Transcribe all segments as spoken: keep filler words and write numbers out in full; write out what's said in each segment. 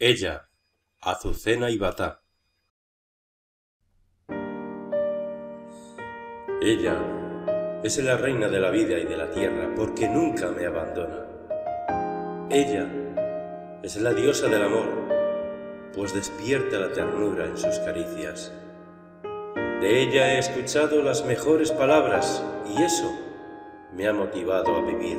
Ella, Azucena y Batá. Ella es la reina de la vida y de la tierra, porque nunca me abandona. Ella es la diosa del amor, pues despierta la ternura en sus caricias. De ella he escuchado las mejores palabras y eso me ha motivado a vivir.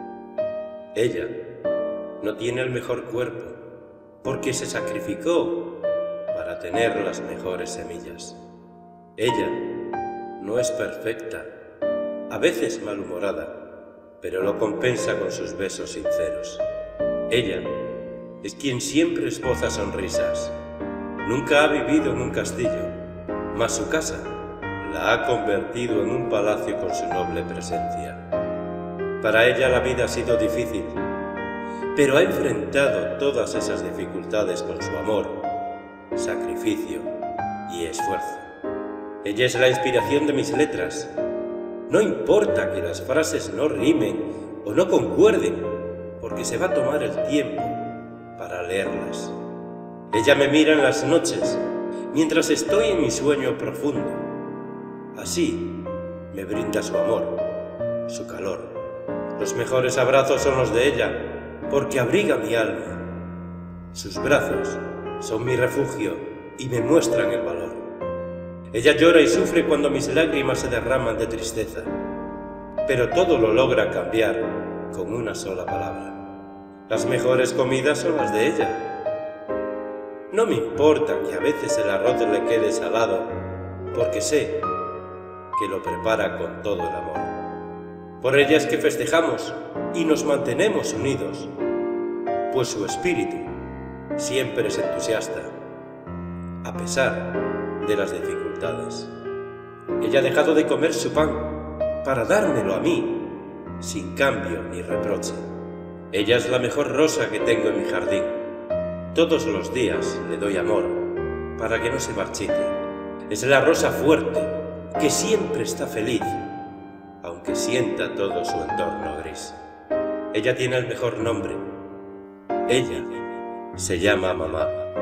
Ella no tiene el mejor cuerpo, porque se sacrificó para tener las mejores semillas. Ella no es perfecta, a veces malhumorada, pero lo compensa con sus besos sinceros. Ella es quien siempre esboza sonrisas. Nunca ha vivido en un castillo, mas su casa la ha convertido en un palacio con su noble presencia. Para ella la vida ha sido difícil, pero ha enfrentado todas esas dificultades con su amor, sacrificio y esfuerzo. Ella es la inspiración de mis letras. No importa que las frases no rimen o no concuerden, porque se va a tomar el tiempo para leerlas. Ella me mira en las noches, mientras estoy en mi sueño profundo. Así me brinda su amor, su calor. Los mejores abrazos son los de ella, porque abriga mi alma. Sus brazos son mi refugio y me muestran el valor. Ella llora y sufre cuando mis lágrimas se derraman de tristeza, pero todo lo logra cambiar con una sola palabra. Las mejores comidas son las de ella. No me importa que a veces el arroz le quede salado, porque sé que lo prepara con todo el amor. Por ella es que festejamos y nos mantenemos unidos, pues su espíritu siempre es entusiasta, a pesar de las dificultades. Ella ha dejado de comer su pan para dármelo a mí, sin cambio ni reproche. Ella es la mejor rosa que tengo en mi jardín. Todos los días le doy amor para que no se marchite. Es la rosa fuerte que siempre está feliz, aunque sienta todo su entorno gris. Ella tiene el mejor nombre. Ella se llama mamá.